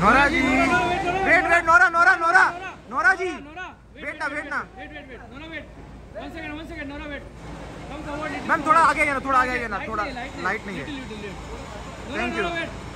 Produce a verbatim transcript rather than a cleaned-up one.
Nora ji wait wait Nora Nora Nora Nora ji wait ना wait ना wait wait wait Nora wait one second one second Nora wait come forward ma'am थोड़ा आगे आइए ना थोड़ा आगे आइए ना थोड़ा लाइट नहीं है थैंक थैंक यू